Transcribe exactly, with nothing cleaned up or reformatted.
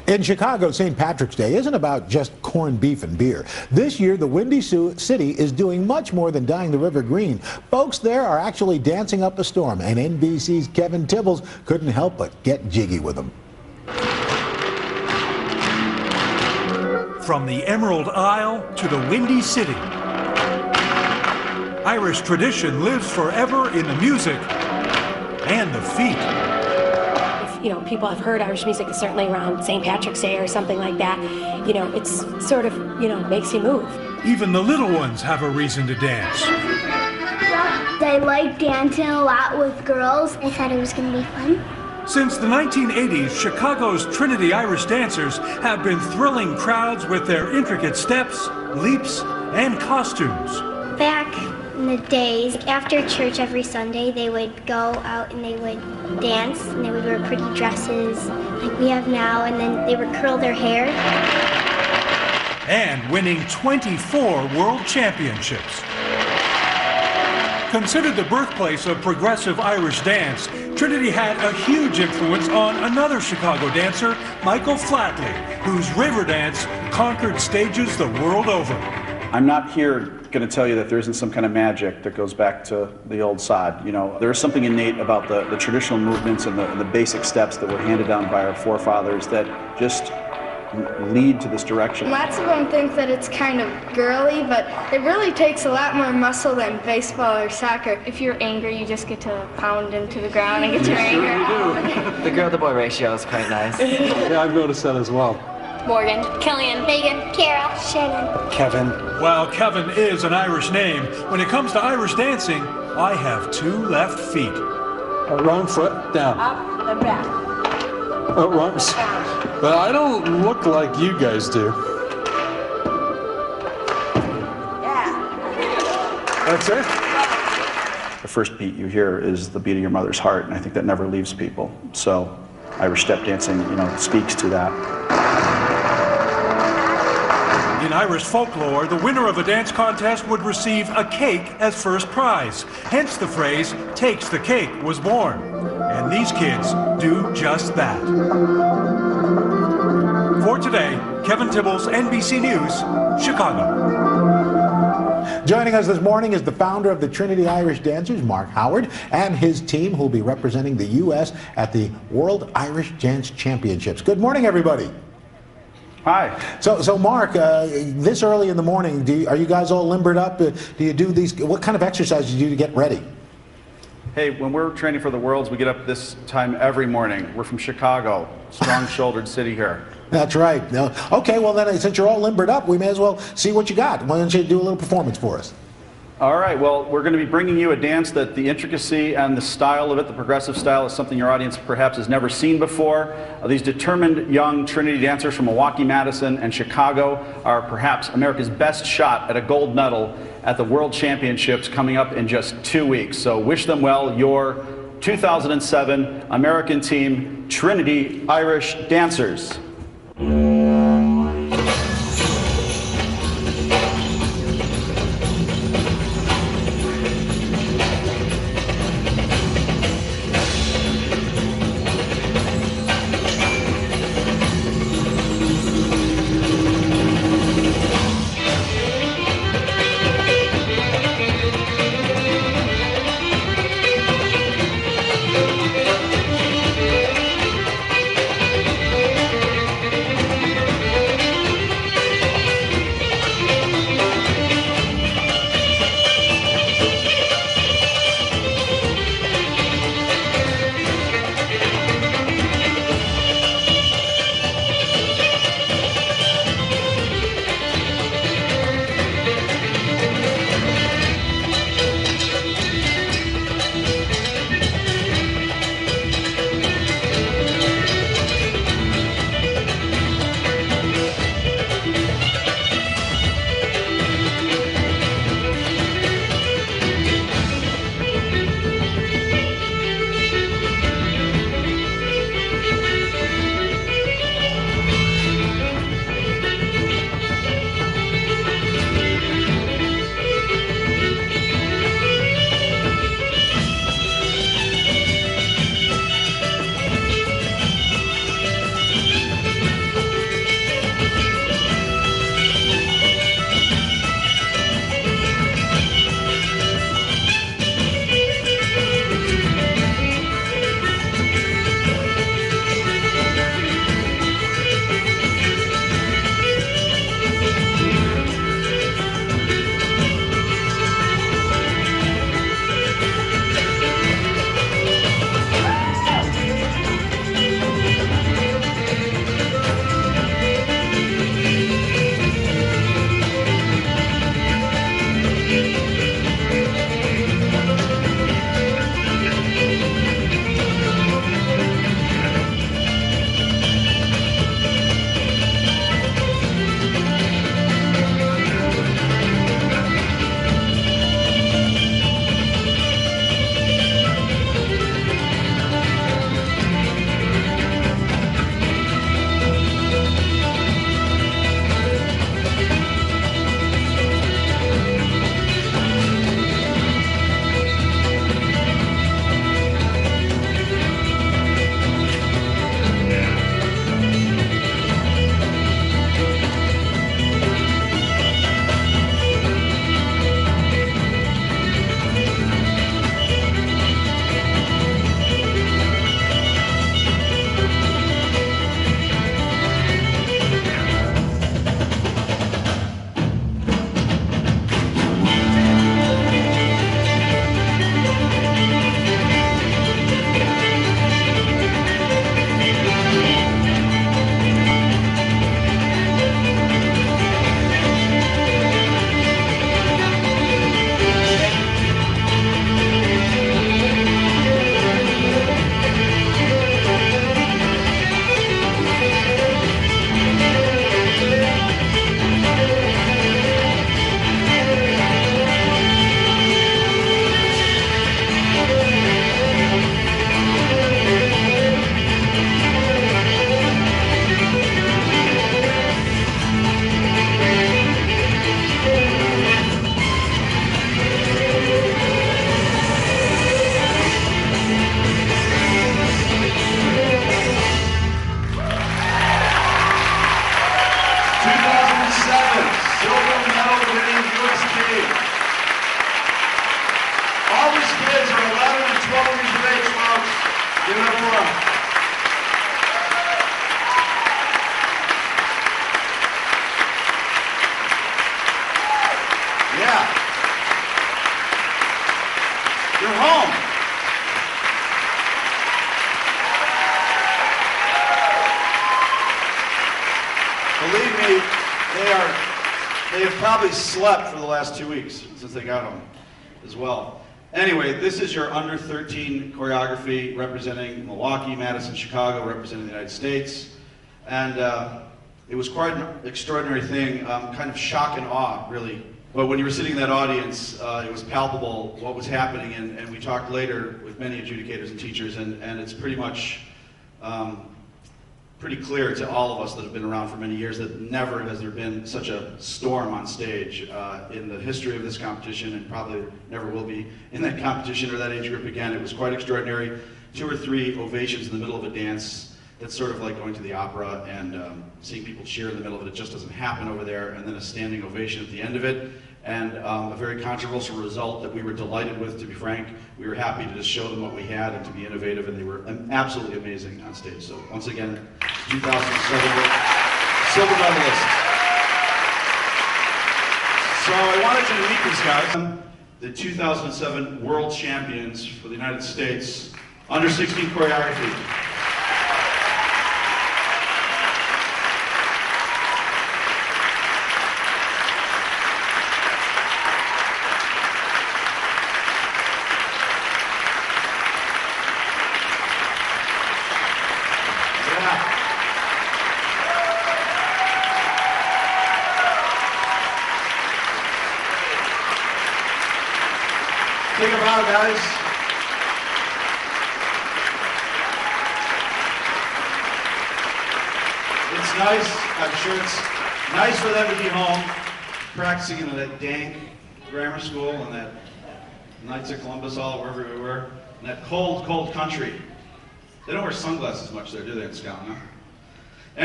In Chicago, Saint Patrick's Day isn't about just corned beef and beer. This year, the Windy City is doing much more than dyeing the river green. Folks there are actually dancing up a storm, and N B C's Kevin Tibbles couldn't help but get jiggy with them. From the Emerald Isle to the Windy City, Irish tradition lives forever in the music and the feet. You know, people have heard Irish music, certainly around Saint Patrick's Day or something like that. You know, it's sort of, you know, makes you move. Even the little ones have a reason to dance. I like dancing a lot with girls. I thought it was going to be fun. Since the nineteen eighties, Chicago's Trinity Irish dancers have been thrilling crowds with their intricate steps, leaps, and costumes. Back in the days, after church every Sunday, they would go out and they would dance, and they would wear pretty dresses like we have now, and then they would curl their hair. And winning twenty-four world championships. Considered the birthplace of progressive Irish dance, Trinity had a huge influence on another Chicago dancer, Michael Flatley, whose river dance conquered stages the world over. I'm not here going to tell you that there isn't some kind of magic that goes back to the old sod. You know, there is something innate about the, the traditional movements and the, and the basic steps that were handed down by our forefathers that just lead to this direction. Lots of them think that it's kind of girly, but it really takes a lot more muscle than baseball or soccer. If you're angry, you just get to pound into the ground and get your anger out. The girl-to-boy ratio is quite nice. Yeah, I've noticed that as well. Morgan, Killian, Megan, Carol, Shannon, Kevin. While Kevin is an Irish name, when it comes to Irish dancing, I have two left feet. Uh, wrong foot, down. Up and back. Oh, wrong. But I don't look like you guys do. Yeah. That's it? The first beat you hear is the beat of your mother's heart, and I think that never leaves people. So Irish step dancing, you know, speaks to that. In Irish folklore, the winner of a dance contest would receive a cake as first prize. Hence the phrase, "takes the cake" was born. And these kids do just that. For today, Kevin Tibbles, N B C News, Chicago. Joining us this morning is the founder of the Trinity Irish Dancers, Mark Howard, and his team who will be representing the U S at the World Irish Dance Championships. Good morning, everybody. Hi. So, so Mark, uh, this early in the morning, do you, are you guys all limbered up? Uh, do you do these? What kind of exercises do you do to get ready? Hey, when we're training for the Worlds, we get up this time every morning. We're from Chicago, strong-shouldered city here. That's right. No. Okay, well then, since you're all limbered up, we may as well see what you got. Why don't you do a little performance for us? All right, well, we're going to be bringing you a dance that the intricacy and the style of it, the progressive style, is something your audience perhaps has never seen before. Uh, these determined young Trinity dancers from Milwaukee, Madison, and Chicago are perhaps America's best shot at a gold medal at the World Championships coming up in just two weeks. So wish them well, your two thousand seven American team, Trinity Irish Dancers. Give it up for them. Yeah. You're home. Believe me, they are, they have probably slept for the last two weeks since they got home as well. Anyway, this is your under thirteen choreography representing Milwaukee, Madison, Chicago, representing the United States. And uh, it was quite an extraordinary thing, um, kind of shock and awe, really. But when you were sitting in that audience, uh, it was palpable what was happening, and, and we talked later with many adjudicators and teachers, and, and it's pretty much um, pretty clear to all of us that have been around for many years that never has there been such a storm on stage uh, in the history of this competition, and probably never will be in that competition or that age group again. It was quite extraordinary. Two or three ovations in the middle of a dance. That's sort of like going to the opera and um, seeing people cheer in the middle of it. It just doesn't happen over there. And then a standing ovation at the end of it. And um, a very controversial result that we were delighted with, to be frank. We were happy to just show them what we had and to be innovative, and they were absolutely amazing on stage. So once again, two thousand seven silver medalists. So I wanted you to meet these guys. The two thousand seven world champions for the United States, under sixteen choreography. Think about it, guys. It's nice. I'm sure it's nice for them to be home, practicing in that dank grammar school and that Knights of Columbus, all wherever we were, in that cold, cold country. They don't wear sunglasses much there, do they, in Scotland? Huh?